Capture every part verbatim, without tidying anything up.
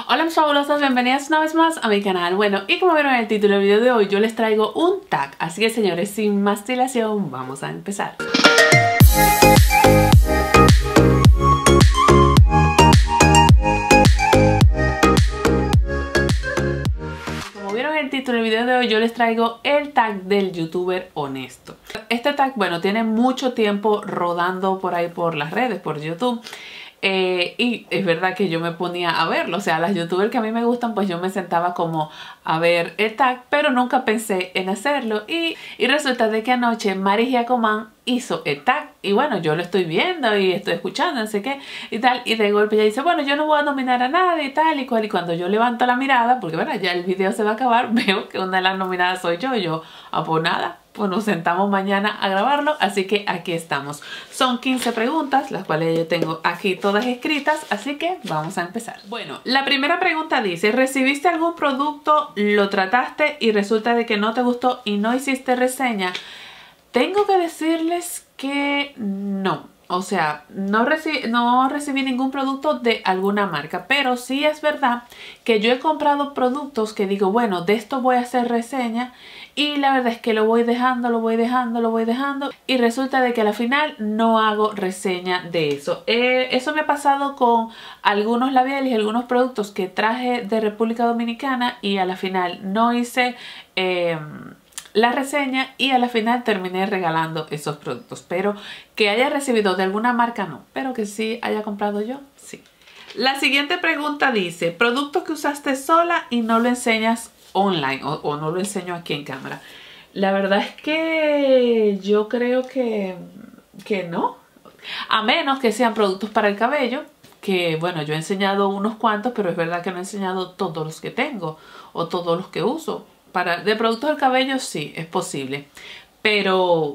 Hola mis fabulosas, bienvenidas una vez más a mi canal. Bueno, y como vieron en el título del video de hoy, yo les traigo un tag. Así que señores, sin más dilación, vamos a empezar. Como vieron en el título del video de hoy, yo les traigo el tag del youtuber honesto. Este tag, bueno, tiene mucho tiempo rodando por ahí por las redes, por YouTube. Eh, y es verdad que yo me ponía a verlo, o sea, las youtubers que a mí me gustan, pues yo me sentaba como a ver el tag, pero nunca pensé en hacerlo. Y, y resulta de que anoche Mari Giacomán hizo el tag, y bueno, yo lo estoy viendo y estoy escuchando, no sé qué, y tal, y de golpe ella dice, bueno, yo no voy a nominar a nadie y tal, y cual, y cuando yo levanto la mirada, porque bueno, ya el video se va a acabar, veo que una de las nominadas soy yo, y yo, ah, pues nada, pues nos sentamos mañana a grabarlo, así que aquí estamos. Son quince preguntas, las cuales yo tengo aquí todas escritas, así que vamos a empezar. Bueno, la primera pregunta dice, ¿recibiste algún producto, lo trataste y resulta de que no te gustó y no hiciste reseña? Tengo que decirles que no. O sea, no recibí, no recibí ningún producto de alguna marca, pero sí es verdad que yo he comprado productos que digo, bueno, de esto voy a hacer reseña, y la verdad es que lo voy dejando, lo voy dejando, lo voy dejando, y resulta de que al final no hago reseña de eso. Eh, eso me ha pasado con algunos labiales y algunos productos que traje de República Dominicana y a la final no hice Eh, la reseña y a la final terminé regalando esos productos, pero que haya recibido de alguna marca no, pero que sí haya comprado yo, sí. La siguiente pregunta dice, producto que usaste sola y no lo enseñas online o, o no lo enseño aquí en cámara. La verdad es que yo creo que, que no, a menos que sean productos para el cabello, que bueno, yo he enseñado unos cuantos, pero es verdad que no he enseñado todos los que tengo o todos los que uso. Para, de productos del cabello sí, es posible, pero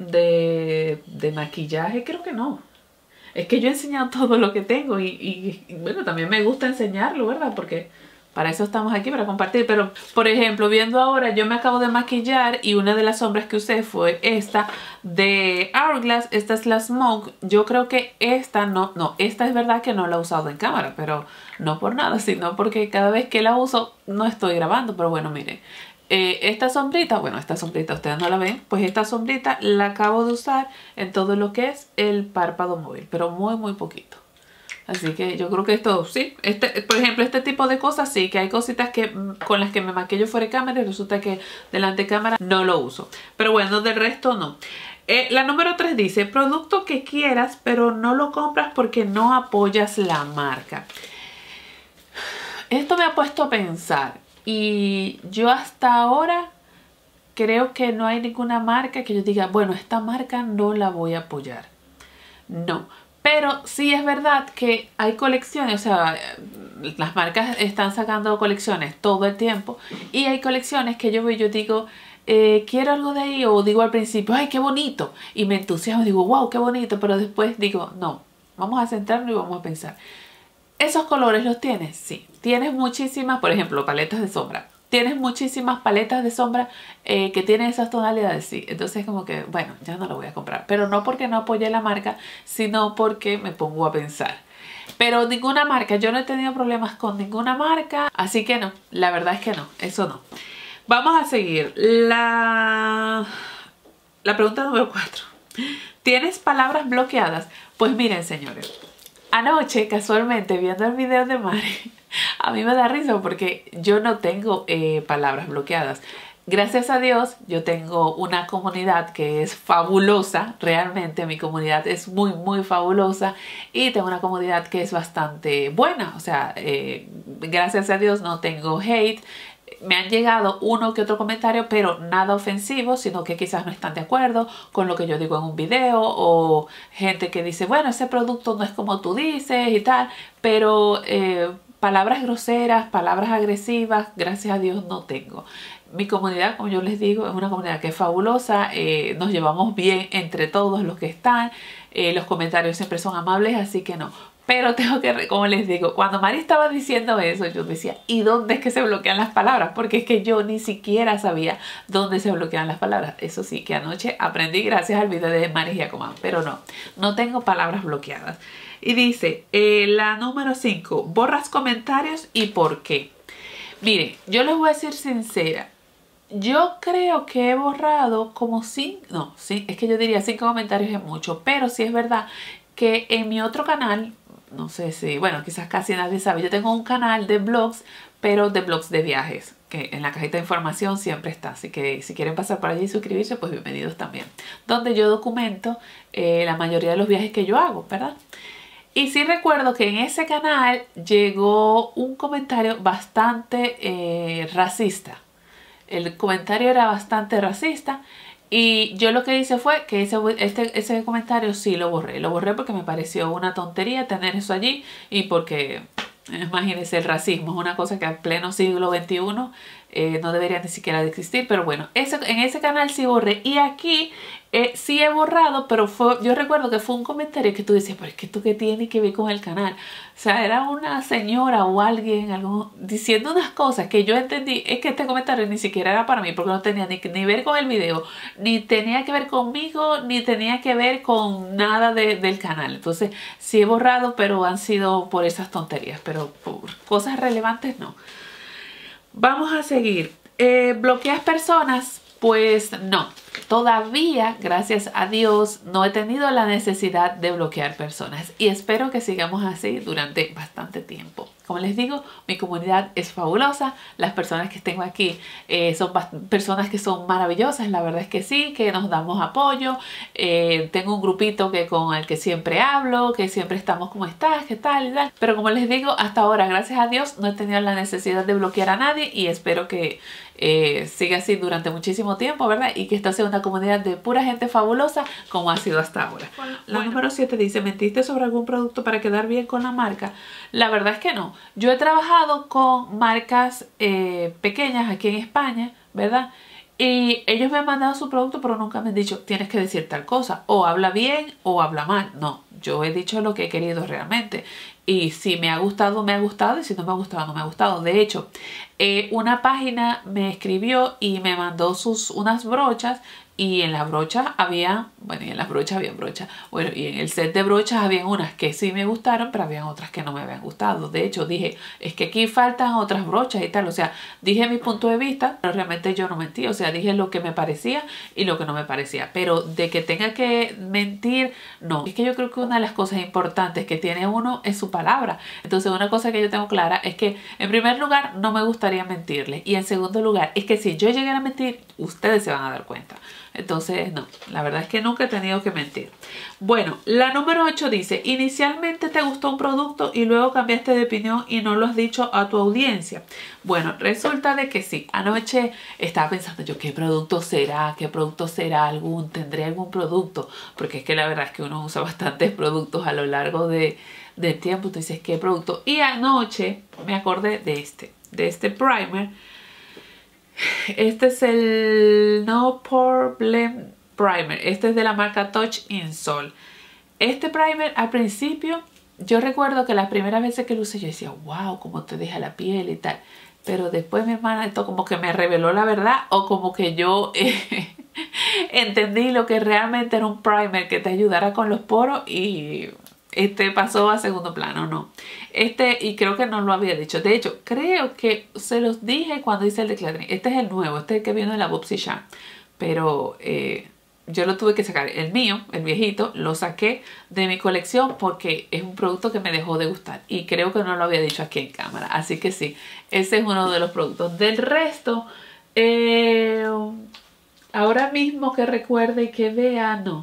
de, de maquillaje creo que no. Es que yo he enseñado todo lo que tengo y, y, y bueno, también me gusta enseñarlo, ¿verdad? Porque para eso estamos aquí, para compartir. Pero, por ejemplo, viendo ahora, yo me acabo de maquillar y una de las sombras que usé fue esta de Hourglass. Esta es la Smoke. Yo creo que esta no, no, esta es verdad que no la he usado en cámara, pero no por nada, sino porque cada vez que la uso no estoy grabando. Pero bueno, miren, eh, esta sombrita, bueno, esta sombrita ustedes no la ven, pues esta sombrita la acabo de usar en todo lo que es el párpado móvil, pero muy, muy poquito. Así que yo creo que esto, sí, este, por ejemplo, este tipo de cosas sí, que hay cositas que con las que me maquillo fuera de cámara y resulta que delante de cámara no lo uso. Pero bueno, del resto no. Eh, la número tres dice, producto que quieras pero no lo compras porque no apoyas la marca. Esto me ha puesto a pensar y yo hasta ahora creo que no hay ninguna marca que yo diga, bueno, esta marca no la voy a apoyar. No. Pero sí es verdad que hay colecciones, o sea, las marcas están sacando colecciones todo el tiempo y hay colecciones que yo veo y yo digo, eh, quiero algo de ahí, o digo al principio, ay, qué bonito, y me entusiasmo, digo, wow, qué bonito, pero después digo, no, vamos a centrarnos y vamos a pensar. ¿Esos colores los tienes? Sí. Tienes muchísimas, por ejemplo, paletas de sombra. Tienes muchísimas paletas de sombra eh, que tienen esas tonalidades, sí. Entonces como que, bueno, ya no lo voy a comprar. Pero no porque no apoye la marca, sino porque me pongo a pensar. Pero ninguna marca, yo no he tenido problemas con ninguna marca, así que no, la verdad es que no, eso no. Vamos a seguir. La, la pregunta número cuatro. ¿Tienes palabras bloqueadas? Pues miren, señores, anoche casualmente viendo el video de Mari, a mí me da risa porque yo no tengo eh, palabras bloqueadas. Gracias a Dios yo tengo una comunidad que es fabulosa, realmente mi comunidad es muy muy fabulosa y tengo una comunidad que es bastante buena, o sea, eh, gracias a Dios no tengo hate. Me han llegado uno que otro comentario, pero nada ofensivo, sino que quizás no están de acuerdo con lo que yo digo en un video, o gente que dice, bueno, ese producto no es como tú dices y tal, pero eh, palabras groseras, palabras agresivas, gracias a Dios no tengo. Mi comunidad, como yo les digo, es una comunidad que es fabulosa, eh, nos llevamos bien entre todos los que están, eh, los comentarios siempre son amables, así que no. Pero tengo que, como les digo, cuando Mari estaba diciendo eso, yo decía, ¿y dónde es que se bloquean las palabras? Porque es que yo ni siquiera sabía dónde se bloquean las palabras. Eso sí, que anoche aprendí gracias al video de Mari Giacomán, pero no, no tengo palabras bloqueadas. Y dice, eh, la número cinco, borras comentarios y por qué. Mire, yo les voy a decir sincera. Yo creo que he borrado como cinco, no, sí, es que yo diría cinco comentarios es mucho, pero sí es verdad que en mi otro canal, no sé si, bueno, quizás casi nadie sabe, yo tengo un canal de blogs, pero de blogs de viajes, que en la cajita de información siempre está, así que si quieren pasar por allí y suscribirse, pues bienvenidos también, donde yo documento eh, la mayoría de los viajes que yo hago, ¿verdad? Y sí recuerdo que en ese canal llegó un comentario bastante eh, racista. El comentario era bastante racista y yo lo que hice fue que ese, este, ese comentario sí lo borré. Lo borré porque me pareció una tontería tener eso allí y porque, imagínense, el racismo es una cosa que al pleno siglo veintiuno eh, no debería ni siquiera de existir. Pero bueno, ese, en ese canal sí borré y aquí eh, sí he borrado, pero fue, yo recuerdo que fue un comentario que tú decías, pero es que esto qué tiene que ver con el canal. O sea, era una señora o alguien algún, diciendo unas cosas que yo entendí, es que este comentario ni siquiera era para mí, porque no tenía ni, ni ver con el video, ni tenía que ver conmigo, ni tenía que ver con nada de, del canal. Entonces, sí he borrado, pero han sido por esas tonterías, pero por cosas relevantes no. Vamos a seguir. Eh, ¿Bloqueas personas? Pues no. Todavía, gracias a Dios, no he tenido la necesidad de bloquear personas y espero que sigamos así durante bastante tiempo. Como les digo, mi comunidad es fabulosa, las personas que tengo aquí eh, son personas que son maravillosas, la verdad es que sí, que nos damos apoyo. Eh, tengo un grupito que con el que siempre hablo, que siempre estamos como estás, qué tal y tal. Pero como les digo, hasta ahora, gracias a Dios, no he tenido la necesidad de bloquear a nadie y espero que eh, siga así durante muchísimo tiempo, ¿verdad? Y que esta sea una comunidad de pura gente fabulosa como ha sido hasta ahora. Bueno, la bueno. número siete dice, ¿mentiste sobre algún producto para quedar bien con la marca? La verdad es que no. Yo he trabajado con marcas eh, pequeñas aquí en España, ¿verdad? Y ellos me han mandado su producto, pero nunca me han dicho, tienes que decir tal cosa. O habla bien o habla mal. No, yo he dicho lo que he querido realmente. Y si me ha gustado, me ha gustado. Y si no me ha gustado, no me ha gustado. De hecho, eh, una página me escribió y me mandó sus, unas brochas. Y en las brochas había, bueno, y en las brochas había brochas. Bueno, y en el set de brochas habían unas que sí me gustaron, pero habían otras que no me habían gustado. De hecho, dije, es que aquí faltan otras brochas y tal. O sea, dije mi punto de vista, pero realmente yo no mentí. O sea, dije lo que me parecía y lo que no me parecía. Pero de que tenga que mentir, no. Es que yo creo que una de las cosas importantes que tiene uno es su palabra. Entonces, una cosa que yo tengo clara es que, en primer lugar, no me gustaría mentirle. Y en segundo lugar, es que si yo llegara a mentir, ustedes se van a dar cuenta. Entonces, no, la verdad es que nunca he tenido que mentir. Bueno, la número ocho dice, inicialmente te gustó un producto y luego cambiaste de opinión y no lo has dicho a tu audiencia. Bueno, resulta de que sí. Anoche estaba pensando yo, ¿qué producto será? ¿Qué producto será? ¿Algún? ¿Tendré algún producto? Porque es que la verdad es que uno usa bastantes productos a lo largo de, del tiempo. Tú dices, ¿qué producto? Y anoche me acordé de este, de este primer. Este es el No Pore Blem Primer. Este es de la marca Touch in Sol. Este primer al principio, yo recuerdo que las primeras veces que lo usé yo decía, wow, cómo te deja la piel y tal. Pero después mi hermana, esto como que me reveló la verdad o como que yo eh, entendí lo que realmente era un primer que te ayudara con los poros y este pasó a segundo plano, no. Este, y creo que no lo había dicho. De hecho, creo que se los dije cuando hice el decluttering. Este es el nuevo, este es el que viene de la Bobsy Charm. Pero eh, yo lo tuve que sacar. El mío, el viejito, lo saqué de mi colección porque es un producto que me dejó de gustar. Y creo que no lo había dicho aquí en cámara. Así que sí, ese es uno de los productos. Del resto, eh, ahora mismo que recuerde y que vea, no.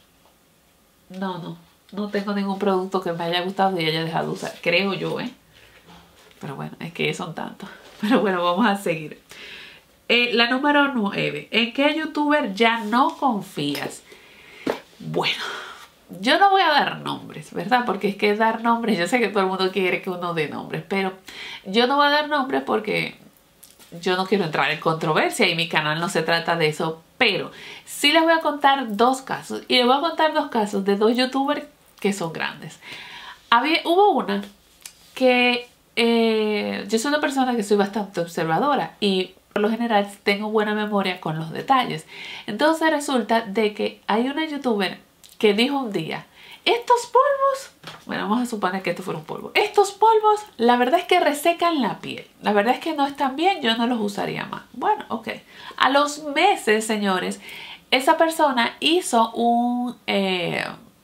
No, no. No tengo ningún producto que me haya gustado y haya dejado de usar. Creo yo, ¿eh? Pero bueno, es que son tantos. Pero bueno, vamos a seguir. Eh, la número nueve. ¿En qué youtuber ya no confías? Bueno, yo no voy a dar nombres, ¿verdad? Porque es que dar nombres, yo sé que todo el mundo quiere que uno dé nombres, pero yo no voy a dar nombres porque yo no quiero entrar en controversia y mi canal no se trata de eso. Pero sí les voy a contar dos casos. Y les voy a contar dos casos de dos youtubers que son grandes. Había, hubo una que eh, yo soy una persona que soy bastante observadora y por lo general tengo buena memoria con los detalles. Entonces resulta de que hay una youtuber que dijo un día, estos polvos, bueno, vamos a suponer que esto fuera un polvo. Estos polvos, la verdad es que resecan la piel. La verdad es que no están bien, yo no los usaría más. Bueno, ok. A los meses, señores, esa persona hizo un, eh,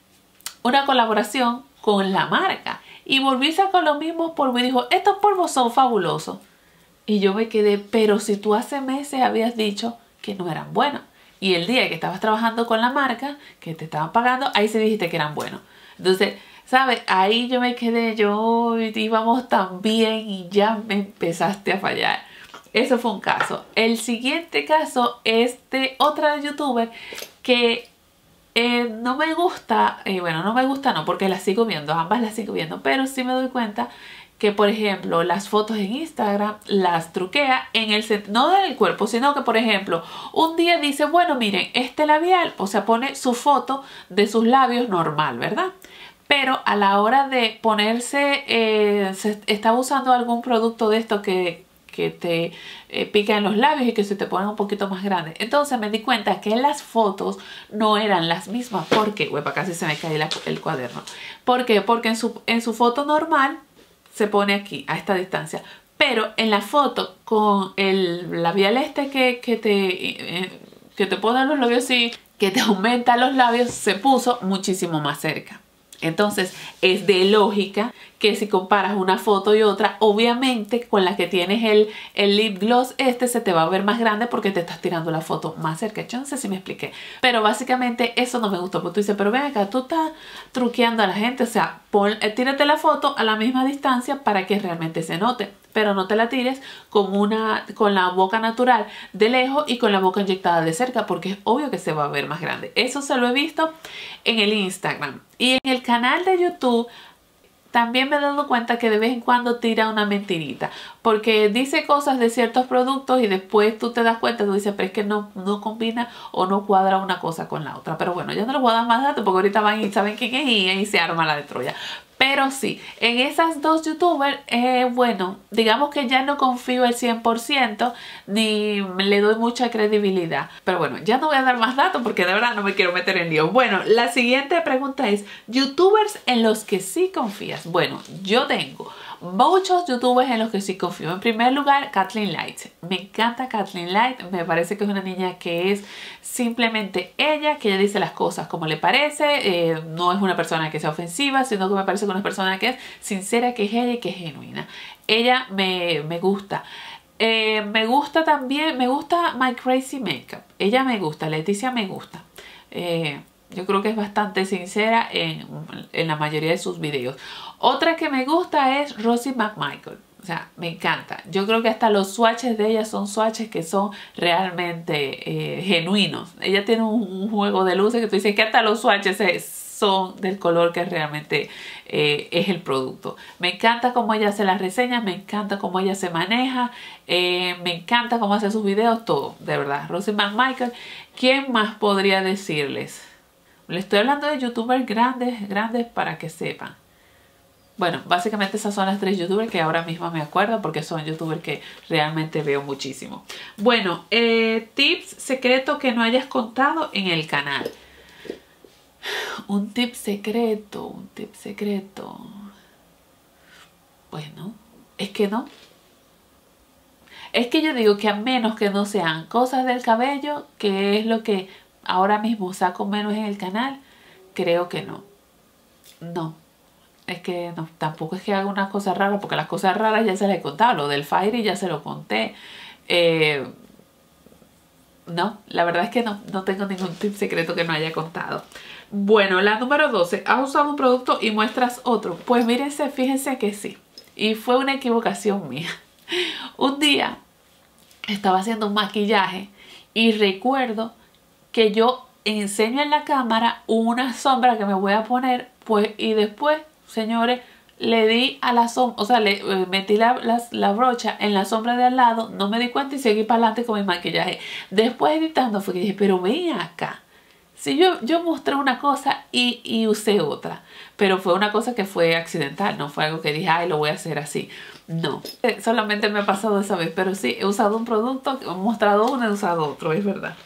una colaboración con la marca y volvió a sacar los mismos polvos y dijo, estos polvos son fabulosos. Y yo me quedé, pero si tú hace meses habías dicho que no eran buenos. Y el día que estabas trabajando con la marca, que te estaban pagando, ahí sí dijiste que eran buenos. Entonces, ¿sabes? Ahí yo me quedé, yo íbamos tan bien y ya me empezaste a fallar. Eso fue un caso. El siguiente caso es de otra youtuber que eh, no me gusta, eh, bueno, no me gusta no, porque las sigo viendo, ambas las sigo viendo, pero sí me doy cuenta que, por ejemplo, las fotos en Instagram las truquea en el sentido, no del cuerpo, sino que, por ejemplo, un día dice, bueno, miren, este labial, o sea, pone su foto de sus labios normal, ¿verdad? Pero a la hora de ponerse, eh, se estaba usando algún producto de esto que, que te eh, pica en los labios y que se te ponen un poquito más grandes. Entonces me di cuenta que las fotos no eran las mismas. ¿Por qué? Huepa, casi se me cae la, el cuaderno. ¿Por qué? Porque en su, en su foto normal se pone aquí, a esta distancia. Pero en la foto con el labial este que, que, te, eh, que te pone los labios así, que te aumenta los labios, se puso muchísimo más cerca. Entonces es de lógica que si comparas una foto y otra, obviamente con la que tienes el, el lip gloss este se te va a ver más grande porque te estás tirando la foto más cerca. Yo no sé si me expliqué, pero básicamente eso no me gustó, porque tú dices, pero ven acá, tú estás truqueando a la gente, o sea, pon, eh, tírate la foto a la misma distancia para que realmente se note. Pero no te la tires con, una, con la boca natural de lejos y con la boca inyectada de cerca, porque es obvio que se va a ver más grande. Eso se lo he visto en el Instagram. Y en el canal de YouTube también me he dado cuenta que de vez en cuando tira una mentirita, porque dice cosas de ciertos productos y después tú te das cuenta, tú dices, pero es que no, no combina o no cuadra una cosa con la otra. Pero bueno, yo no les voy a dar más datos porque ahorita van y saben quién es y ahí se arma la de Troya. Pero sí, en esas dos youtubers, eh, bueno, digamos que ya no confío al cien por ciento ni le doy mucha credibilidad. Pero bueno, ya no voy a dar más datos porque de verdad no me quiero meter en lío. Bueno, la siguiente pregunta es, youtubers en los que sí confías. Bueno, yo tengo muchos youtubers en los que sí confío. En primer lugar, Kathleen Light. Me encanta Kathleen Light. Me parece que es una niña que es simplemente ella, que ella dice las cosas como le parece. Eh, no es una persona que sea ofensiva, sino que me parece que es una persona que es sincera, que es ella y que es genuina. Ella me, me gusta. Eh, me gusta también, me gusta My Crazy Makeup. Ella me gusta, Leticia me gusta. Eh, Yo creo que es bastante sincera en, en la mayoría de sus videos. Otra que me gusta es Rosie McMichael. O sea, me encanta. Yo creo que hasta los swatches de ella son swatches que son realmente eh, genuinos. Ella tiene un, un juego de luces que tú dices que hasta los swatches son del color que realmente eh, es el producto. Me encanta cómo ella hace las reseñas, me encanta cómo ella se maneja, eh, me encanta cómo hace sus videos, todo, de verdad. Rosie McMichael. ¿Quién más podría decirles? Le estoy hablando de youtubers grandes, grandes para que sepan. Bueno, básicamente esas son las tres youtubers que ahora mismo me acuerdo porque son youtubers que realmente veo muchísimo. Bueno, eh, tips secreto que no hayas contado en el canal. Un tip secreto, un tip secreto. Bueno, es que no. Es que yo digo que a menos que no sean cosas del cabello, que es lo que ahora mismo saco menos en el canal, creo que no. No. Es que no, tampoco es que haga unas cosas raras, porque las cosas raras ya se las he contado. Lo del Fairy ya se lo conté. Eh, no, la verdad es que no, no tengo ningún tip secreto que no haya contado. Bueno, la número doce. ¿Has usado un producto y muestras otro? Pues mírense, fíjense que sí. Y fue una equivocación mía. Un día estaba haciendo un maquillaje y recuerdo que yo enseño en la cámara una sombra que me voy a poner, pues, y después, señores, le di a la sombra, o sea, le eh, metí la, la, la brocha en la sombra de al lado, no me di cuenta y seguí para adelante con mi maquillaje. Después editando fue que dije, pero ven acá. Si yo, yo mostré una cosa y, y usé otra, pero fue una cosa que fue accidental, no fue algo que dije, ay, lo voy a hacer así. No, eh, solamente me ha pasado esa vez, pero sí, he usado un producto, he mostrado uno, he usado otro, es verdad.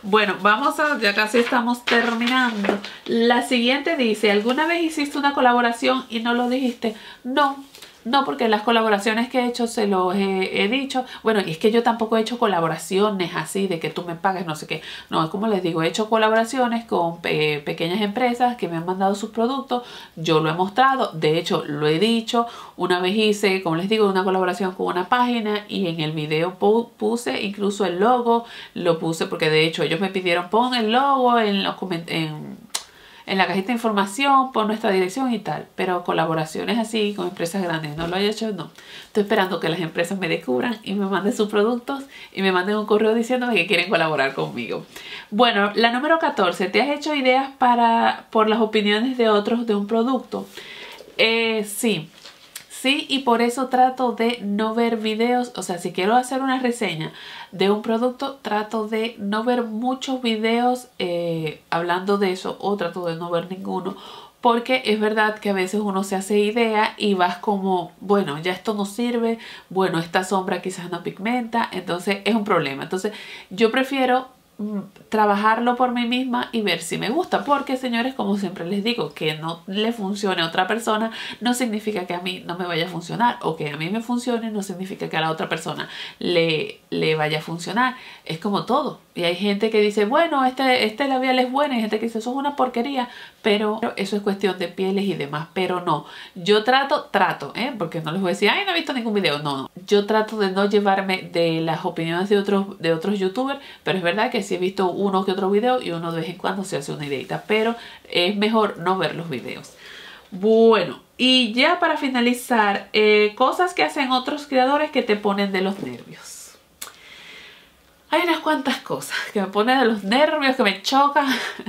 Bueno, vamos a, ya casi estamos terminando. La siguiente dice, ¿alguna vez hiciste una colaboración y no lo dijiste? No. No, porque las colaboraciones que he hecho se los he, he dicho. Bueno, y es que yo tampoco he hecho colaboraciones así de que tú me pagues no sé qué. No, como les digo, he hecho colaboraciones con pe pequeñas empresas que me han mandado sus productos. Yo lo he mostrado, de hecho lo he dicho. Una vez hice, como les digo, una colaboración con una página y en el video pu puse incluso el logo. Lo puse porque de hecho ellos me pidieron pon el logo en los comentarios. En la cajita de información, por nuestra dirección y tal. Pero colaboraciones así con empresas grandes, no lo he hecho, no. Estoy esperando que las empresas me descubran y me manden sus productos y me manden un correo diciéndome que quieren colaborar conmigo. Bueno, la número catorce. ¿Te has hecho ideas para por las opiniones de otros de un producto? Eh, sí. Sí, y por eso trato de no ver videos, o sea, si quiero hacer una reseña de un producto, trato de no ver muchos videos eh, hablando de eso, o trato de no ver ninguno, porque es verdad que a veces uno se hace idea y vas como, bueno, ya esto no sirve, bueno, esta sombra quizás no pigmenta, entonces es un problema. Entonces yo prefiero trabajarlo por mí misma y ver si me gusta, porque señores, como siempre les digo, que no le funcione a otra persona no significa que a mí no me vaya a funcionar, o que a mí me funcione no significa que a la otra persona le, le vaya a funcionar. Es como todo, y hay gente que dice, bueno, este, este labial es bueno, y hay gente que dice, eso es una porquería, pero eso es cuestión de pieles y demás. Pero no, yo trato, trato, ¿eh? Porque no les voy a decir, ay, no he visto ningún video, no, no, yo trato de no llevarme de las opiniones de otros, de otros youtubers, pero es verdad que sí he visto uno que otro video y uno de vez en cuando se hace una ideita, pero es mejor no ver los videos. Bueno, y ya para finalizar, eh, cosas que hacen otros creadores que te ponen de los nervios. Hay unas cuantas cosas que me ponen de los nervios, que me chocan.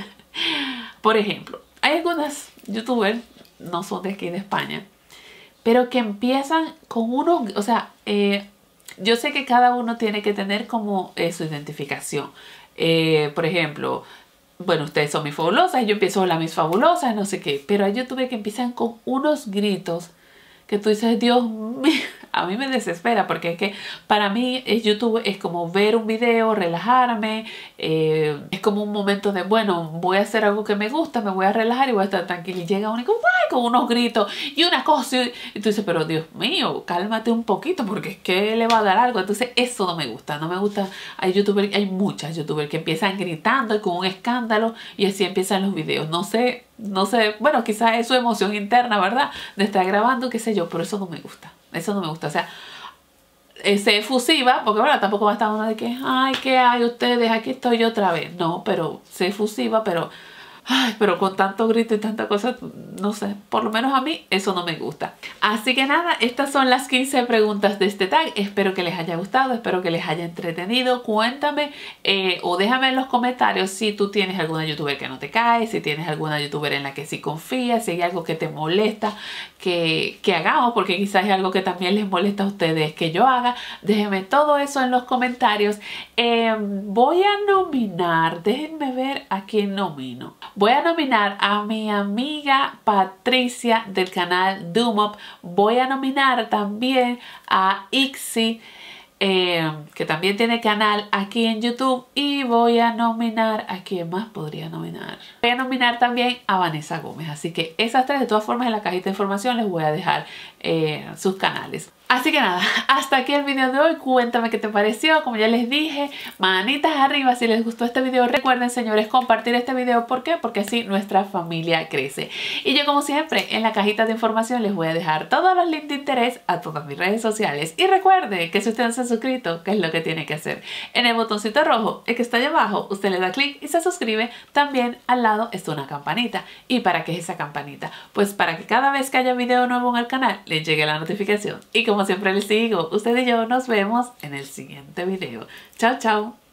Por ejemplo, hay algunas youtubers, no son de aquí de España, pero que empiezan con unos, o sea, eh, yo sé que cada uno tiene que tener como eh, su identificación. Eh, por ejemplo, bueno, ustedes son mis fabulosas, yo empiezo hola mis fabulosas, no sé qué, pero hay youtubers que empiezan con unos gritos que tú dices, Dios mío, a mí me desespera, porque es que para mí es YouTube es como ver un video, relajarme, eh, es como un momento de, bueno, voy a hacer algo que me gusta, me voy a relajar y voy a estar tranquila, y llega uno y como, ¡ay!, con unos gritos y una cosa, y, y tú dices, pero Dios mío, cálmate un poquito, porque es que le va a dar algo. Entonces eso no me gusta, no me gusta. Hay youtubers, hay muchas youtubers que empiezan gritando y con un escándalo, y así empiezan los videos, no sé. No sé, bueno, quizás es su emoción interna, ¿verdad? De estar grabando, qué sé yo, pero eso no me gusta. Eso no me gusta. O sea, eh, sé efusiva, porque bueno, tampoco va a estar uno de que, ay, ¿qué hay ustedes? Aquí estoy yo otra vez. No, pero sé efusiva, pero... Ay, pero con tanto grito y tanta cosa, no sé, por lo menos a mí eso no me gusta. Así que nada, estas son las quince preguntas de este tag. Espero que les haya gustado, espero que les haya entretenido. Cuéntame eh, o déjame en los comentarios si tú tienes alguna youtuber que no te cae, si tienes alguna youtuber en la que sí confías, si hay algo que te molesta que, que hagamos, porque quizás es algo que también les molesta a ustedes que yo haga. Déjenme todo eso en los comentarios. Eh, voy a nominar, déjenme ver a quién nomino. Voy a nominar a mi amiga Patricia del canal Doomop. Voy a nominar también a Ixi, eh, que también tiene canal aquí en YouTube. Y voy a nominar, ¿a quién más podría nominar? Voy a nominar también a Vanessa Gómez. Así que esas tres, de todas formas, en la cajita de información les voy a dejar eh, sus canales. Así que nada, hasta aquí el video de hoy. Cuéntame qué te pareció. Como ya les dije, manitas arriba si les gustó este video. Recuerden, señores, compartir este video. ¿Por qué? Porque así nuestra familia crece. Y yo, como siempre, en la cajita de información les voy a dejar todos los links de interés a todas mis redes sociales. Y recuerde que si usted no se ha suscrito, ¿qué es lo que tiene que hacer? En el botoncito rojo, el que está allá abajo, usted le da clic y se suscribe. También al lado está una campanita. ¿Y para qué es esa campanita? Pues para que cada vez que haya video nuevo en el canal, les llegue la notificación. Y como Como siempre les digo, usted y yo nos vemos en el siguiente video. Chao, chao.